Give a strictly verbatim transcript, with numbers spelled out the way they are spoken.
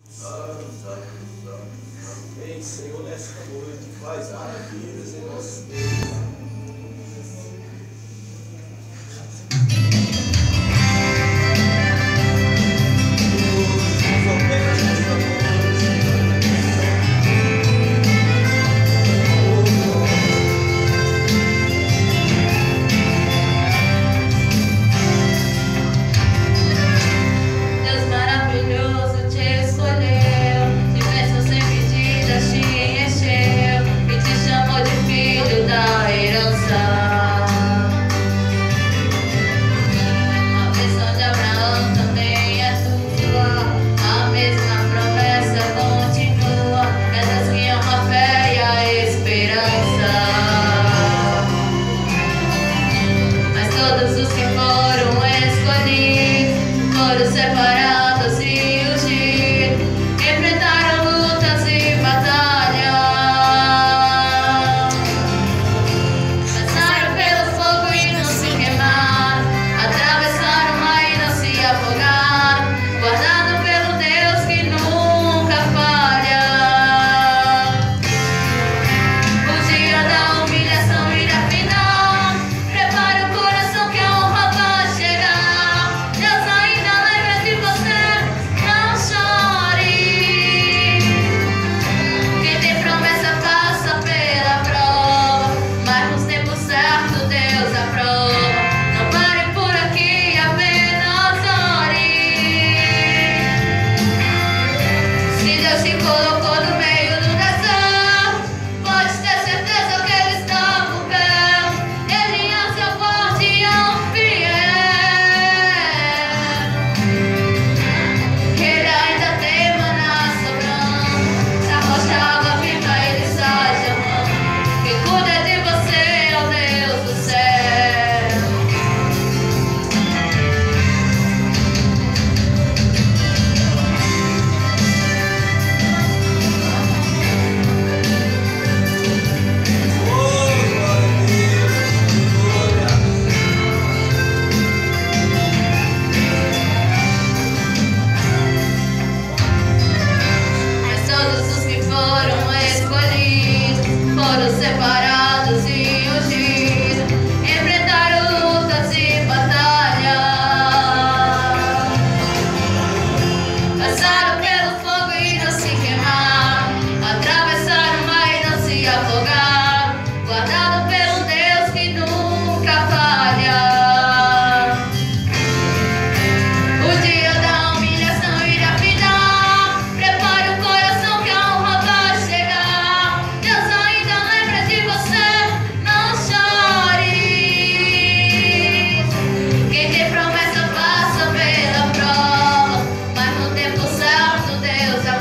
Ei, Senhor, nesta noite, faz maravilhas em nosso meio. Separados e ungidos, enfrentaram lutas e batalhas, passaram pelo fogo e não se queimaram, atravessaram o mar e não se afogaram, guardados pelo Deus que nunca falha. O dia da humilhação irá findar, prepare o coração que a honra vai chegar. Deus ainda lembra de você, não chore. Quem tem promessa passa pela prova, mas nos tempos certos Deus aprova. Não pare por aqui, apenas ore. Se Deus te colocou no meio do deserto, pode ter certeza que Ele está por perto. Ele é seu guardião fiel. Ele ainda tem maná sobrando, se a rocha água viva Ele está chamando. Quem cuida de você é o Deus do céu. Oh, glória a Deus, glória. Mas todos os que foram escolhidos foram separados e ungidos, enfrentaram lutas e batalhas, passaram pelo fogo e não se queimaram, atravessaram o mar e não se afogaram, guardados pelo Deus que nunca falha. O dia da humilhação irá findar, prepare o coração que a honra vai chegar. Deus ainda lembra de você, não chore. Quem tem promessa passa pela prova, mas no tempo certo Deus